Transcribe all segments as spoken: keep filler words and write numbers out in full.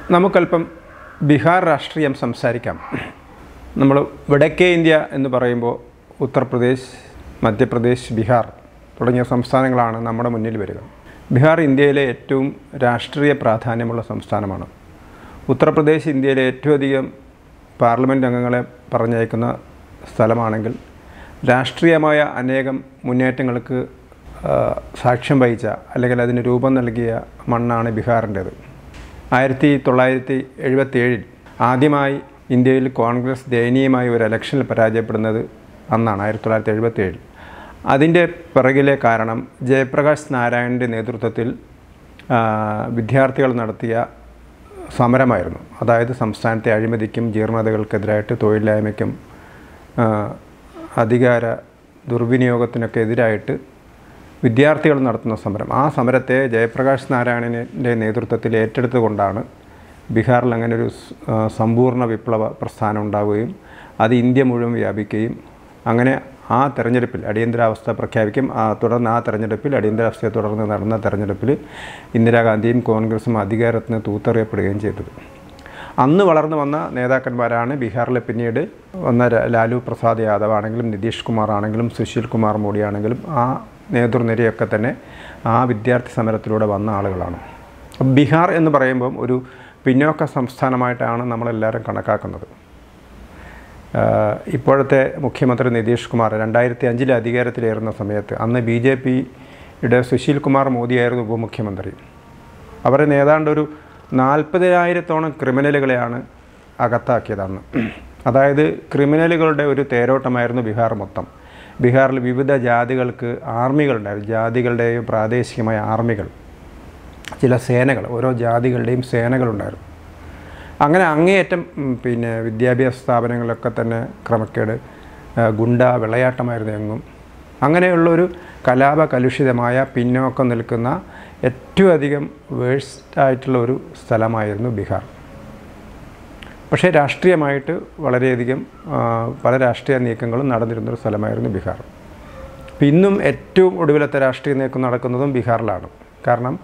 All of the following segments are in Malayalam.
നമുക്കല്പം ബീഹാർ രാഷ്ട്രീയം സംസാരിക്കാം. നമ്മൾ വടക്കേ ഇന്ത്യ എന്ന് പറയുമ്പോൾ ഉത്തർപ്രദേശ്, മധ്യപ്രദേശ്, ബീഹാർ തുടങ്ങിയ സംസ്ഥാനങ്ങളാണ് നമ്മുടെ മുന്നിൽ വരിക. ബീഹാർ ഇന്ത്യയിലെ ഏറ്റവും രാഷ്ട്രീയ പ്രാധാന്യമുള്ള സംസ്ഥാനമാണ്. ഉത്തർപ്രദേശ് ഇന്ത്യയിലെ ഏറ്റവും അധികം പാർലമെൻറ്റ് അംഗങ്ങളെ പറഞ്ഞയക്കുന്ന സ്ഥലമാണെങ്കിൽ രാഷ്ട്രീയമായ അനേകം മുന്നേറ്റങ്ങൾക്ക് സാക്ഷ്യം വഹിച്ച അല്ലെങ്കിൽ അതിന് രൂപം നൽകിയ മണ്ണാണ് ബീഹാറിൻ്റേത്. ആയിരത്തി തൊള്ളായിരത്തി എഴുപത്തി ഏഴിൽ ആദ്യമായി ഇന്ത്യയിൽ കോൺഗ്രസ് ദയനീയമായി ഒരു ഇലക്ഷനിൽ പരാജയപ്പെടുന്നത് അന്നാണ്, ആയിരത്തി തൊള്ളായിരത്തി എഴുപത്തി ഏഴിൽ. അതിൻ്റെ പിറകിലെ കാരണം ജയപ്രകാശ് നാരായണൻ്റെ നേതൃത്വത്തിൽ വിദ്യാർത്ഥികൾ നടത്തിയ സമരമായിരുന്നു. അതായത് സംസ്ഥാനത്തെ അഴിമതിക്കും ജീർണതകൾക്കെതിരായിട്ട്, തൊഴിലില്ലായ്മയ്ക്കും അധികാര ദുർവിനിയോഗത്തിനൊക്കെ എതിരായിട്ട് വിദ്യാർത്ഥികൾ നടത്തുന്ന സമരം. ആ സമരത്തെ ജയപ്രകാശ് നാരായണൻ്റെ നേതൃത്വത്തിൽ ഏറ്റെടുത്തുകൊണ്ടാണ് ബീഹാറിൽ അങ്ങനെ ഒരു സമ്പൂർണ്ണ വിപ്ലവ പ്രസ്ഥാനം ഉണ്ടാവുകയും അത് ഇന്ത്യ മുഴുവൻ വ്യാപിക്കുകയും അങ്ങനെ ആ തെരഞ്ഞെടുപ്പിൽ അടിയന്തരാവസ്ഥ പ്രഖ്യാപിക്കും. ആ തുടർന്ന് ആ തെരഞ്ഞെടുപ്പിൽ അടിയന്തരാവസ്ഥയെ തുടർന്ന് നടന്ന തെരഞ്ഞെടുപ്പിൽ ഇന്ദിരാഗാന്ധിയും കോൺഗ്രസും അധികാരത്തിന് തൂത്തെറിയപ്പെടുകയും ചെയ്തത്. അന്ന് വളർന്നു വന്ന നേതാക്കന്മാരാണ് ബീഹാറിലെ പിന്നീട് വന്ന ലാലു പ്രസാദ് യാദവ് ആണെങ്കിലും നിതീഷ് കുമാർ ആണെങ്കിലും സുശീൽ കുമാർ മോഡി ആണെങ്കിലും ആ നേതൃനിരയൊക്കെ തന്നെ ആ വിദ്യാർത്ഥി സമരത്തിലൂടെ വന്ന ആളുകളാണ്. ബീഹാർ എന്ന് പറയുമ്പം ഒരു പിന്നോക്ക സംസ്ഥാനമായിട്ടാണ് നമ്മളെല്ലാവരും കണക്കാക്കുന്നത്. ഇപ്പോഴത്തെ മുഖ്യമന്ത്രി നിതീഷ് കുമാർ രണ്ടായിരത്തി അഞ്ചിൽ അധികാരത്തിലേറുന്ന സമയത്ത് അന്ന് ബി ജെ പിയുടെ സുശീൽ കുമാർ മോദിയായിരുന്നു ഉപമുഖ്യമന്ത്രി. അവരെ ഏതാണ്ടൊരു നാൽപ്പതിനായിരത്തോളം ക്രിമിനലുകളെയാണ് അകത്താക്കിയത് അന്ന്. അതായത് ക്രിമിനലുകളുടെ ഒരു തേരോട്ടമായിരുന്നു ബീഹാർ മൊത്തം. ബീഹാറിൽ വിവിധ ജാതികൾക്ക് ആർമികളുണ്ടായിരുന്നു, ജാതികളുടെയും പ്രാദേശികമായ ആർമികൾ, ചില സേനകൾ, ഓരോ ജാതികളുടെയും സേനകളുണ്ടായിരുന്നു. അങ്ങനെ അങ്ങേയറ്റം പിന്നെ വിദ്യാഭ്യാസ സ്ഥാപനങ്ങളിലൊക്കെ തന്നെ ക്രമക്കേട്, ഗുണ്ട വിളയാട്ടമായിരുന്നു എങ്ങും. അങ്ങനെയുള്ളൊരു കലാപ കലുഷിതമായ പിന്നോക്കം നിൽക്കുന്ന ഏറ്റവും അധികം വേഴ്സ്റ്റായിട്ടുള്ള ഒരു സ്ഥലമായിരുന്നു ബീഹാർ. പക്ഷേ രാഷ്ട്രീയമായിട്ട് വളരെയധികം പല രാഷ്ട്രീയ നീക്കങ്ങളും നടന്നിരുന്നൊരു സ്ഥലമായിരുന്നു ബീഹാർ. അപ്പം ഇന്നും ഏറ്റവും ഒടുവിലത്തെ രാഷ്ട്രീയ നീക്കം നടക്കുന്നതും ബീഹാറിലാണ്. കാരണം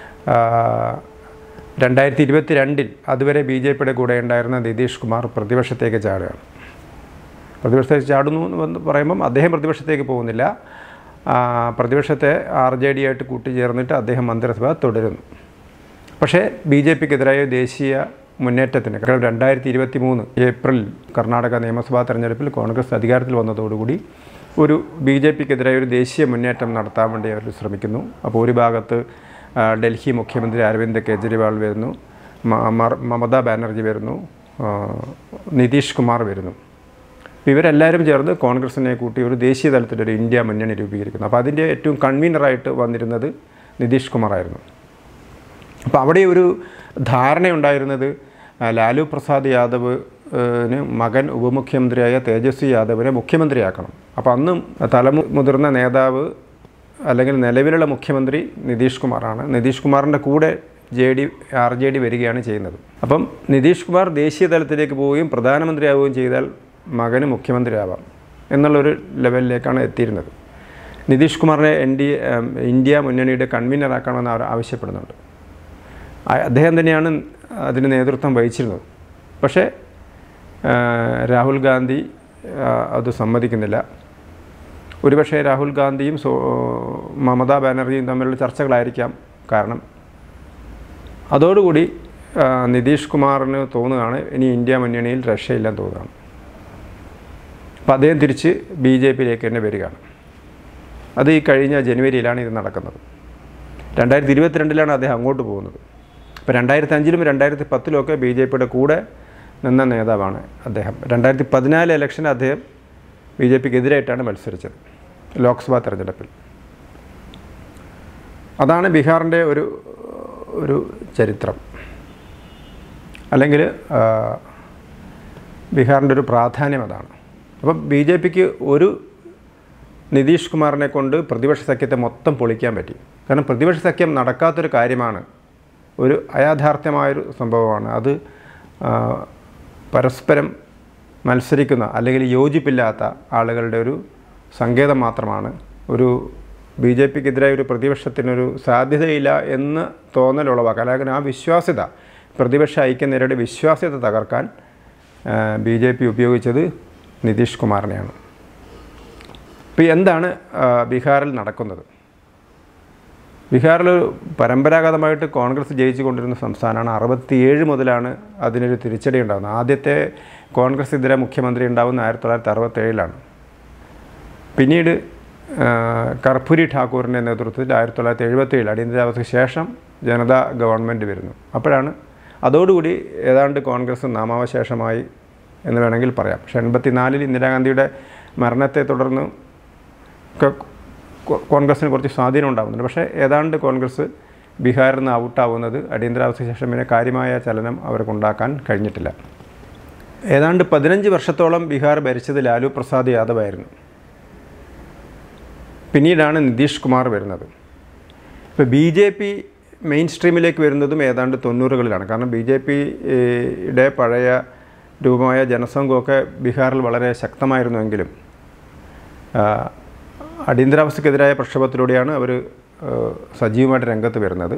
രണ്ടായിരത്തി ഇരുപത്തി രണ്ടിൽ അതുവരെ ബി ജെ പിയുടെ കൂടെ ഉണ്ടായിരുന്ന നിതീഷ് കുമാർ പ്രതിപക്ഷത്തേക്ക് ചാടുകയാണ്. പ്രതിപക്ഷത്തേക്ക് ചാടുന്നു എന്ന് പറയുമ്പം അദ്ദേഹം പ്രതിപക്ഷത്തേക്ക് പോകുന്നില്ല, പ്രതിപക്ഷത്തെ ആർ ജെ ഡി ആയിട്ട് കൂട്ടിച്ചേർന്നിട്ട് അദ്ദേഹം മന്ത്രിസഭ തുടരുന്നു. പക്ഷേ ബി ജെ പിക്കെതിരായ ദേശീയ മുന്നേറ്റത്തിന് രണ്ടായിരത്തി ഇരുപത്തി മൂന്ന് ഏപ്രിൽ കർണാടക നിയമസഭാ തെരഞ്ഞെടുപ്പിൽ കോൺഗ്രസ് അധികാരത്തിൽ വന്നതോടുകൂടി ഒരു ബി ജെ പിക്കെതിരായ ഒരു ദേശീയ മുന്നേറ്റം നടത്താൻ വേണ്ടി അവർ ശ്രമിക്കുന്നു. അപ്പോൾ ഒരു ഭാഗത്ത് ഡൽഹി മുഖ്യമന്ത്രി അരവിന്ദ് കെജ്രിവാൾ വരുന്നു, മമതാ ബാനർജി വരുന്നു, നിതീഷ് കുമാർ വരുന്നു. ഇവരെല്ലാവരും ചേർന്ന് കോൺഗ്രസിനെ കൂട്ടി ഒരു ദേശീയ തലത്തിലൊരു ഇന്ത്യ മുന്നണി രൂപീകരിക്കുന്നു. അപ്പോൾ അതിൻ്റെ ഏറ്റവും കൺവീനറായിട്ട് വന്നിരുന്നത് നിതീഷ് കുമാറായിരുന്നു. അപ്പോൾ അവിടെ ഒരു ധാരണയുണ്ടായിരുന്നത് ലാലു പ്രസാദ് യാദവിന് മകൻ ഉപമുഖ്യമന്ത്രിയായ തേജസ്വി യാദവിനെ മുഖ്യമന്ത്രിയാക്കണം. അപ്പോൾ അന്നും തലമുതിർന്ന നേതാവ് അല്ലെങ്കിൽ നിലവിലുള്ള മുഖ്യമന്ത്രി നിതീഷ് കുമാറാണ്. നിതീഷ് കുമാറിൻ്റെ കൂടെ J D R J D വരികയാണ് ചെയ്യുന്നത്. അപ്പം നിതീഷ് കുമാർ ദേശീയ തലത്തിലേക്ക് പോവുകയും പ്രധാനമന്ത്രിയാവുകയും ചെയ്താൽ മകന് മുഖ്യമന്ത്രിയാവാം എന്നുള്ളൊരു ലെവലിലേക്കാണ് എത്തിയിരുന്നത്. നിതീഷ് കുമാറിനെ എൻ ഡി ഇന്ത്യ മുന്നണിയുടെ കൺവീനറാക്കണമെന്ന് അവർ ആവശ്യപ്പെടുന്നുണ്ട്. അദ്ദേഹം തന്നെയാണ് അതിന് നേതൃത്വം വഹിച്ചിരുന്നത്. പക്ഷേ രാഹുൽ ഗാന്ധി അത് സമ്മതിക്കുന്നില്ല. ഒരുപക്ഷെ രാഹുൽ ഗാന്ധിയും മമതാ ബാനർജിയും തമ്മിലുള്ള ചർച്ചകളായിരിക്കാം കാരണം. അതോടുകൂടി നിതീഷ് കുമാറിന് തോന്നുകയാണ് ഇനി ഇന്ത്യ മുന്നണിയിൽ രക്ഷയില്ലെന്ന് തോന്നുകയാണ്. അപ്പോൾ അദ്ദേഹം തിരിച്ച് ബി ജെ പിയിലേക്ക് തന്നെ വരികയാണ്. അത് ഈ കഴിഞ്ഞ ജനുവരിയിലാണ് ഇത് നടക്കുന്നത്. രണ്ടായിരത്തി ഇരുപത്തിരണ്ടിലാണ് അദ്ദേഹം അങ്ങോട്ട് പോകുന്നത്. ഇപ്പോൾ രണ്ടായിരത്തി അഞ്ചിലും രണ്ടായിരത്തി പത്തിലും ഒക്കെ ബി ജെ പിയുടെ കൂടെ നിന്ന നേതാവാണ് അദ്ദേഹം. രണ്ടായിരത്തി പതിനാല് ഇലക്ഷന് അദ്ദേഹം ബി ജെ പിക്ക് എതിരായിട്ടാണ് മത്സരിച്ചത് ലോക്സഭാ തെരഞ്ഞെടുപ്പിൽ. അതാണ് ബീഹാറിൻ്റെ ഒരു ഒരു ചരിത്രം, അല്ലെങ്കിൽ ബീഹാറിൻ്റെ ഒരു പ്രാധാന്യം അതാണ്. അപ്പം ബി ജെ പിക്ക് ഒരു നിതീഷ് കുമാറിനെ കൊണ്ട് പ്രതിപക്ഷ സഖ്യത്തെ മൊത്തം പൊളിക്കാൻ പറ്റി. കാരണം പ്രതിപക്ഷ സഖ്യം നടക്കാത്തൊരു കാര്യമാണ്, ഒരു അയാഥാർത്ഥ്യമായൊരു സംഭവമാണ്. അത് പരസ്പരം മത്സരിക്കുന്ന അല്ലെങ്കിൽ യോജിപ്പില്ലാത്ത ആളുകളുടെ ഒരു സങ്കേതം മാത്രമാണ്. ഒരു ബി ജെ പിക്കെതിരായ ഒരു പ്രതിപക്ഷത്തിനൊരു സാധ്യതയില്ല എന്ന് തോന്നലുളവാക്കുക, അല്ലെങ്കിൽ ആ വിശ്വാസ്യത പ്രതിപക്ഷ ഐക്യനിരയുടെ വിശ്വാസ്യത തകർക്കാൻ ബി ജെ പി ഉപയോഗിച്ചത് നിതീഷ് കുമാറിനെയാണ്. ഇപ്പോൾ എന്താണ് ബീഹാറിൽ നടക്കുന്നത്? ബീഹാറിൽ പരമ്പരാഗതമായിട്ട് കോൺഗ്രസ് ജയിച്ചു കൊണ്ടിരുന്ന സംസ്ഥാനമാണ്. അറുപത്തിയേഴ് മുതലാണ് അതിനൊരു തിരിച്ചടി ഉണ്ടാകുന്നത്. ആദ്യത്തെ കോൺഗ്രസ് ഇതര മുഖ്യമന്ത്രി ഉണ്ടാകുന്ന ആയിരത്തി തൊള്ളായിരത്തി അറുപത്തേഴിലാണ്. പിന്നീട് കർപ്പൂരി ഠാക്കൂറിൻ്റെ നേതൃത്വത്തിൽ ആയിരത്തി തൊള്ളായിരത്തി എഴുപത്തേഴിൽ അടിയന്തരാവസ്ഥയ്ക്ക് ശേഷം ജനതാ ഗവൺമെൻറ് വരുന്നു. അപ്പോഴാണ് അതോടുകൂടി ഏതാണ്ട് കോൺഗ്രസ് നാമാവശേഷമായി എന്ന് വേണമെങ്കിൽ പറയാം. പക്ഷേ എൺപത്തിനാലിൽ ഇന്ദിരാഗാന്ധിയുടെ മരണത്തെ തുടർന്ന് കോൺഗ്രസ്സിന് കുറച്ച് സ്വാധീനം ഉണ്ടാകുന്നുണ്ട്. പക്ഷേ ഏതാണ്ട് കോൺഗ്രസ് ബീഹാറിൽ നിന്ന് ഔട്ടാവുന്നത് അടിയന്തരാവസ്ഥയ്ക്ക് ശേഷം പിന്നെ കാര്യമായ ചലനം അവർക്കുണ്ടാക്കാൻ കഴിഞ്ഞിട്ടില്ല. ഏതാണ്ട് പതിനഞ്ച് വർഷത്തോളം ബീഹാർ ഭരിച്ചത് ലാലു പ്രസാദ് യാദവ് ആയിരുന്നു. പിന്നീടാണ് നിതീഷ് കുമാർ വരുന്നത്. ഇപ്പോൾ ബി ജെ പി മെയിൻ സ്ട്രീമിലേക്ക് വരുന്നതും ഏതാണ്ട് തൊണ്ണൂറുകളിലാണ്. കാരണം ബി ജെ പിയുടെ പഴയ രൂപമായ ജനസംഘമൊക്കെ ബീഹാറിൽ വളരെ ശക്തമായിരുന്നുവെങ്കിലും അടിയന്തരാവസ്ഥക്കെതിരായ പ്രക്ഷോഭത്തിലൂടെയാണ് അവർ സജീവമായിട്ട് രംഗത്ത് വരുന്നത്.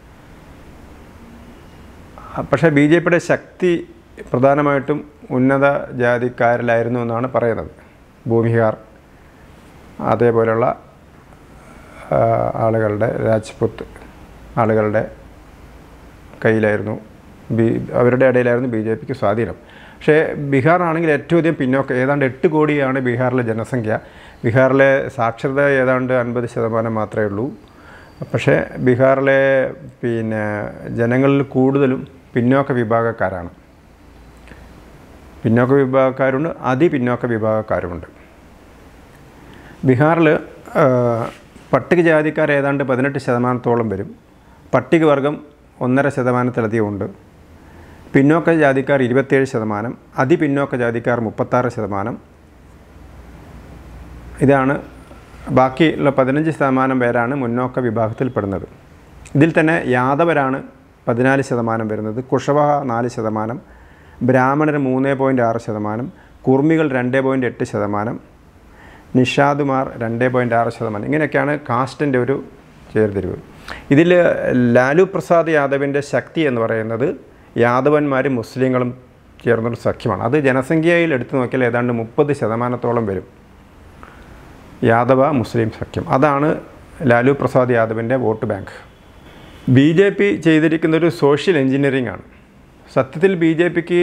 പക്ഷേ ബി ജെ പിയുടെ ശക്തി പ്രധാനമായിട്ടും ഉന്നത ജാതിക്കാരിലായിരുന്നു എന്നാണ് പറയുന്നത്. ഭൂമിഹാർ അതേപോലെയുള്ള ആളുകളുടെ, രാജ്പുത്ത് ആളുകളുടെ കയ്യിലായിരുന്നു, ബി അവരുടെ ഇടയിലായിരുന്നു ബി ജെ പിക്ക് സ്വാധീനം. പക്ഷേ ബീഹാറാണെങ്കിൽ ഏറ്റവും അധികം പിന്നോക്കം, ഏതാണ്ട് എട്ട് കോടിയാണ് ബീഹാറിലെ ജനസംഖ്യ. ബീഹാറിലെ സാക്ഷരത ഏതാണ്ട് അൻപത് ശതമാനം മാത്രമേ ഉള്ളൂ. പക്ഷേ ബീഹാറിലെ പിന്നെ ജനങ്ങളിൽ കൂടുതലും പിന്നോക്ക വിഭാഗക്കാരാണ്. പിന്നോക്ക വിഭാഗക്കാരുണ്ട്, അതിപിന്നോക്ക വിഭാഗക്കാരുമുണ്ട്. ബീഹാറിൽ പട്ടികജാതിക്കാർ ഏതാണ്ട് പതിനെട്ട് ശതമാനത്തോളം വരും. പട്ടികവർഗം ഒന്നര ശതമാനത്തിലധികം ഉണ്ട്. പിന്നോക്ക ജാതിക്കാർ ഇരുപത്തേഴ് ശതമാനം, അതിപിന്നോക്ക ജാതിക്കാർ മുപ്പത്താറ് ശതമാനം. ഇതാണ് ബാക്കിയുള്ള പതിനഞ്ച് ശതമാനം പേരാണ് മുന്നോക്ക വിഭാഗത്തിൽപ്പെടുന്നത്. ഇതിൽ തന്നെ യാദവരാണ് പതിനാല് ശതമാനം വരുന്നത്, കുഷവഹ നാല് ശതമാനം, ബ്രാഹ്മണർ മൂന്ന് പോയിൻറ്റ് ആറ് ശതമാനം, കുർമികൾ രണ്ട് പോയിൻറ്റ് എട്ട് ശതമാനം, നിഷാദുമാർ രണ്ട് പോയിൻറ്റ് ആറ് ശതമാനം. ഇങ്ങനെയൊക്കെയാണ് കാസ്റ്റിൻ്റെ ഒരു ചേർതിരിവ്. ഇതിൽ ലാലു പ്രസാദ് യാദവിൻ്റെ ശക്തി എന്ന് പറയുന്നത് യാദവന്മാരും മുസ്ലിങ്ങളും ചേർന്നൊരു സഖ്യമാണ്. അത് ജനസംഖ്യയിൽ എടുത്തു നോക്കിയാൽ ഏതാണ്ട് മുപ്പത് ശതമാനത്തോളം വരും യാദവ മുസ്ലിം സഖ്യം. അതാണ് ലാലു പ്രസാദ് യാദവിൻ്റെ vote bank. B J P ചെയ്തിരിക്കുന്നൊരു സോഷ്യൽ എൻജിനീയറിംഗ് ആണ്. സത്യത്തിൽ ബി ജെ പിക്ക്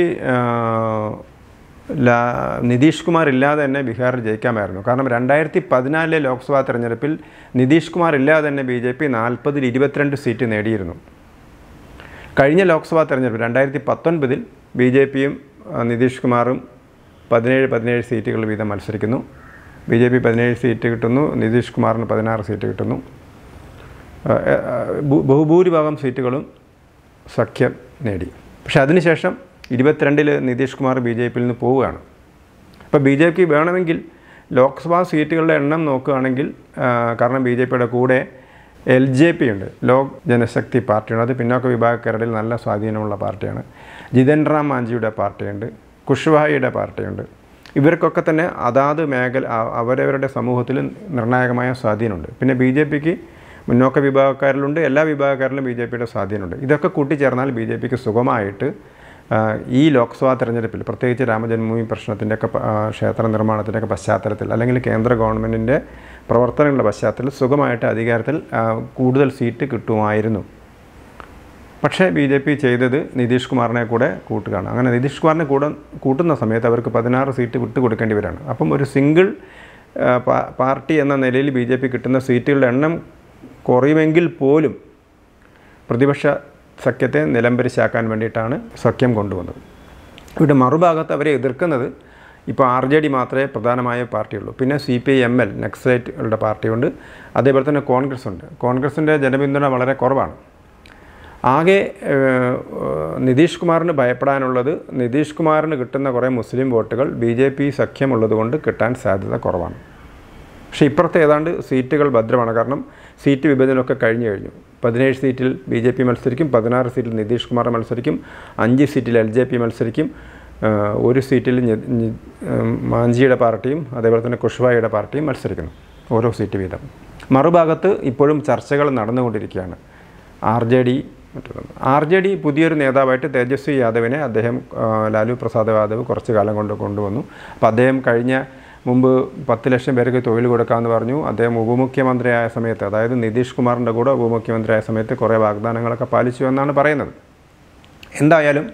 ലാ നിതീഷ് കുമാർ ഇല്ലാതെ തന്നെ ബീഹാറിൽ ജയിക്കാമായിരുന്നു. കാരണം രണ്ടായിരത്തി പതിനാലിലെ ലോക്സഭാ തെരഞ്ഞെടുപ്പിൽ നിതീഷ് കുമാർ ഇല്ലാതെ തന്നെ ബി ജെ പി നാൽപ്പതിൽ ഇരുപത്തിരണ്ട് സീറ്റ് നേടിയിരുന്നു. കഴിഞ്ഞ ലോക്സഭാ തെരഞ്ഞെടുപ്പ് രണ്ടായിരത്തി പത്തൊൻപതിൽ ബി ജെ പിയും നിതീഷ് കുമാറും പതിനേഴ് പതിനേഴ് സീറ്റുകൾ വീതം മത്സരിക്കുന്നു. ബി ജെ പി പതിനേഴ് സീറ്റ് കിട്ടുന്നു, നിതീഷ് കുമാറിന് പതിനാറ് സീറ്റ് കിട്ടുന്നു. ബഹുഭൂരിഭാഗം സീറ്റുകളും സഖ്യം നേടി. പക്ഷെ അതിനുശേഷം ഇരുപത്തിരണ്ടിൽ നിതീഷ് കുമാർ ബി ജെ പിയിൽ നിന്ന് പോവുകയാണ്. അപ്പോൾ ബി ജെ പി വേണമെങ്കിൽ ലോക്സഭാ സീറ്റുകളുടെ എണ്ണം നോക്കുകയാണെങ്കിൽ, കാരണം ബി ജെ പിയുടെ കൂടെ എൽ ജെ പി ഉണ്ട്, ലോക് ജനശക്തി പാർട്ടിയാണ്. അത് പിന്നോക്ക വിഭാഗക്കാരുടെ നല്ല സ്വാധീനമുള്ള പാർട്ടിയാണ്. ജിതൻ റാം മാഞ്ചിയുടെ പാർട്ടിയുണ്ട്, കുഷ്വാഹയുടെ പാർട്ടിയുണ്ട്. ഇവർക്കൊക്കെ തന്നെ അതാത് മേഖല അവരവരുടെ സമൂഹത്തിൽ നിർണായകമായ സ്വാധീനമുണ്ട്. പിന്നെ ബി ജെ പിക്ക് മുന്നോക്ക വിഭാഗക്കാരിലുണ്ട്, എല്ലാ വിഭാഗക്കാരിലും ബി ജെ പിയുടെ സ്വാധീനമുണ്ട്. ഇതൊക്കെ കൂട്ടിച്ചേർന്നാൽ ബി ജെ പിക്ക് സുഗമമായിട്ട് ഈ ലോക്സഭാ തെരഞ്ഞെടുപ്പിൽ, പ്രത്യേകിച്ച് രാമജന്മഭൂമി പ്രശ്നത്തിൻ്റെയൊക്കെ ക്ഷേത്ര നിർമ്മാണത്തിൻ്റെയൊക്കെ പശ്ചാത്തലത്തിൽ, അല്ലെങ്കിൽ കേന്ദ്ര ഗവൺമെൻറ്റിൻ്റെ പ്രവർത്തനങ്ങളുടെ പശ്ചാത്തലത്തിൽ സുഗമമായിട്ട് അധികാരത്തിൽ കൂടുതൽ സീറ്റ് കിട്ടുമായിരുന്നു. പക്ഷേ ബി ജെ പി ചെയ്തത് നിതീഷ് കുമാറിനെ കൂടെ കൂട്ടുകയാണ്. അങ്ങനെ നിതീഷ് കുമാറിനെ കൂടെ കൂട്ടുന്ന സമയത്ത് അവർക്ക് പതിനാറ് സീറ്റ് വിട്ടുകൊടുക്കേണ്ടി വരികയാണ്. അപ്പം ഒരു സിംഗിൾ പാർട്ടി എന്ന നിലയിൽ ബി ജെ പി കിട്ടുന്ന സീറ്റുകളുടെ എണ്ണം കുറയുമെങ്കിൽ പോലും പ്രതിപക്ഷ സഖ്യത്തെ നിലംപരിശാക്കാൻ വേണ്ടിയിട്ടാണ് സഖ്യം കൊണ്ടുവന്നത്. ഇവിടെ മറുഭാഗത്ത് അവരെ എതിർക്കുന്നത് ഇപ്പോൾ ആർ ജെ ഡി മാത്രമേ പ്രധാനമായ പാർട്ടിയുള്ളൂ. പിന്നെ C P I M L നക്സലൈറ്റുകളുടെ പാർട്ടിയുണ്ട്. അതേപോലെ തന്നെ കോൺഗ്രസ് ഉണ്ട്. കോൺഗ്രസിൻ്റെ ജനപിന്തുണ വളരെ കുറവാണ്. ആകെ നിതീഷ് കുമാറിന് ഭയപ്പെടാനുള്ളത്, നിതീഷ് കുമാറിന് കിട്ടുന്ന കുറേ മുസ്ലിം വോട്ടുകൾ ബി ജെ പി സഖ്യമുള്ളത് കൊണ്ട് കിട്ടാൻ സാധ്യത കുറവാണ്. പക്ഷേ ഇപ്പുറത്തെ ഏതാണ്ട് സീറ്റുകൾ ഭദ്രമാണ്. കാരണം സീറ്റ് വിഭജനമൊക്കെ കഴിഞ്ഞു കഴിഞ്ഞു. പതിനേഴ് സീറ്റിൽ ബി ജെ പി മത്സരിക്കും, പതിനാറ് സീറ്റിൽ നിതീഷ് കുമാർ മത്സരിക്കും, അഞ്ച് സീറ്റിൽ എൽ ജെ പി മത്സരിക്കും, ഒരു സീറ്റിൽ മാഞ്ചിയുടെ പാർട്ടിയും അതേപോലെ തന്നെ കുഷ്വാഹയുടെ പാർട്ടിയും മത്സരിക്കുന്നു, ഓരോ സീറ്റ് വീതം. മറുഭാഗത്ത് ഇപ്പോഴും ചർച്ചകൾ നടന്നുകൊണ്ടിരിക്കുകയാണ്. ആർ ജെ ഡി മറ്റൊന്ന് ആർ ജെ ഡി പുതിയൊരു നേതാവായിട്ട് തേജസ്വി യാദവിനെ അദ്ദേഹം ലാലു പ്രസാദ് യാദവ് കുറച്ച് കാലം കൊണ്ട് കൊണ്ടുവന്നു. അപ്പോൾ അദ്ദേഹം കഴിഞ്ഞ മുമ്പ് പത്ത് ലക്ഷം പേർക്ക് തൊഴിൽ കൊടുക്കാമെന്ന് പറഞ്ഞു. അദ്ദേഹം ഉപമുഖ്യമന്ത്രിയായ സമയത്ത്, അതായത് നിതീഷ് കുമാറിൻ്റെ കൂടെ ഉപമുഖ്യമന്ത്രിയായ സമയത്ത് കുറേ വാഗ്ദാനങ്ങളൊക്കെ പാലിച്ചു എന്നാണ് പറയുന്നത്. എന്തായാലും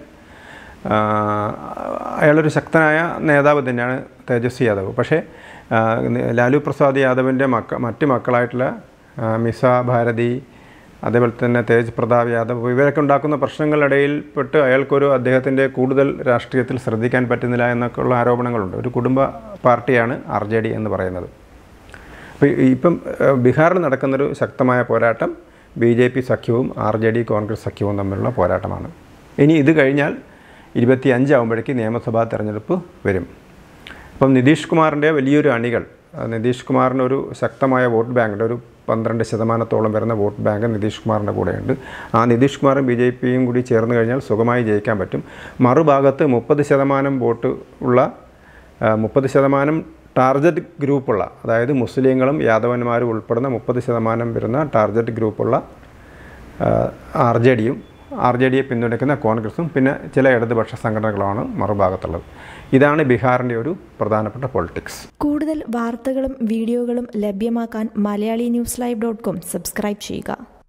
അയാളൊരു ശക്തനായ നേതാവ് തന്നെയാണ് തേജസ്വി യാദവ്. പക്ഷേ ലാലു പ്രസാദ് യാദവിൻ്റെ മക്ക മറ്റ് മക്കളായിട്ടുള്ള മിസ ഭാരതി, അതേപോലെ തന്നെ തേജ് പ്രതാപ് യാദവ്, ഇവരൊക്കെ ഉണ്ടാക്കുന്ന പ്രശ്നങ്ങളിടയിൽപ്പെട്ട് അയാൾക്കൊരു അദ്ദേഹത്തിൻ്റെ കൂടുതൽ രാഷ്ട്രീയത്തിൽ ശ്രദ്ധിക്കാൻ പറ്റുന്നില്ല എന്നൊക്കെയുള്ള ആരോപണങ്ങളുണ്ട്. ഒരു കുടുംബ പാർട്ടിയാണ് ആർ ജെ ഡി എന്ന് പറയുന്നത്. അപ്പോൾ ഇപ്പം ബീഹാറിൽ നടക്കുന്നൊരു ശക്തമായ പോരാട്ടം ബി ജെ പി സഖ്യവും ആർ ജെ ഡി കോൺഗ്രസ് സഖ്യവും തമ്മിലുള്ള പോരാട്ടമാണ്. ഇനി ഇത് കഴിഞ്ഞാൽ ഇരുപത്തി അഞ്ചാകുമ്പോഴേക്ക് നിയമസഭാ തെരഞ്ഞെടുപ്പ് വരും. അപ്പം നിതീഷ് കുമാറിൻ്റെ വലിയൊരു അണികൾ, നിതീഷ് കുമാറിന് ഒരു ശക്തമായ വോട്ട് ബാങ്കുണ്ട്. ഒരു പന്ത്രണ്ട് ശതമാനത്തോളം വരുന്ന വോട്ട് ബാങ്ക് നിതീഷ് കുമാറിൻ്റെ കൂടെയുണ്ട്. ആ നിതീഷ് കുമാറും ബി ജെ പിയും കൂടി ചേർന്ന് കഴിഞ്ഞാൽ സുഖമായി ജയിക്കാൻ പറ്റും. മറുഭാഗത്ത് മുപ്പത് ശതമാനം വോട്ട് ഉള്ള മുപ്പത് ശതമാനം ടാർഗറ്റ് ഗ്രൂപ്പുള്ള, അതായത് മുസ്ലിങ്ങളും യാദവന്മാരും ഉൾപ്പെടുന്ന മുപ്പത് ശതമാനം വരുന്ന ടാർഗറ്റ് ഗ്രൂപ്പുള്ള ആർ ജെ ഡിയും ആർ ജെ ഡിയെ പിന്തുണയ്ക്കുന്ന കോൺഗ്രസും പിന്നെ ചില ഇടതുപക്ഷ സംഘടനകളാണ് മറുഭാഗത്തുള്ളത്. ഇതാണ് ബീഹാറിൻ്റെ ഒരു പ്രധാനപ്പെട്ട പൊളിറ്റിക്സ്. കൂടുതൽ വാർത്തകളും വീഡിയോകളും ലഭ്യമാക്കാൻ Malayali news live dot com subscribe ചെയ്യുക.